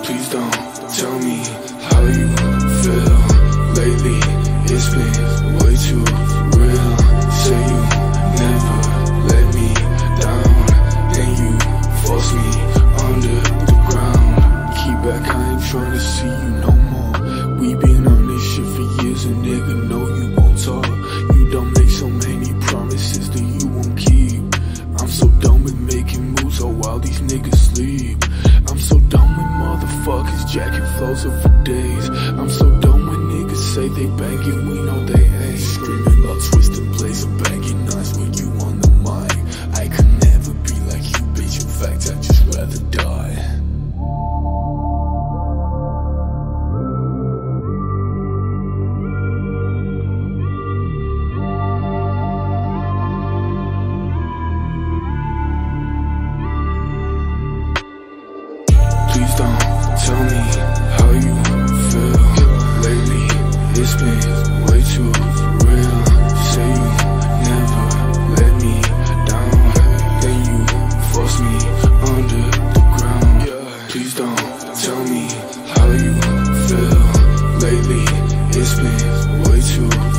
Please don't tell me how you feel lately. It's been way too real. Say you never let me down, then you force me under the ground. Keep back, I ain't trying to see you no more. We been on this shit for years, and nigga, know you won't talk. You don't make so many promises that you won't keep. I'm so done with making moves all while these niggas sleep. I'm so done with motherfuckers jacking flows up for days. I'm so done when niggas say they bangin', we know they ain't. Screaming about twisted plays and banging knives when you on the mic. I could never be like you, bitch. In fact, I'd just rather die. Please don't tell me how you feel lately. It's been way too real. Say you never let me down, then you force me under the ground. Please don't tell me how you feel lately. It's been way too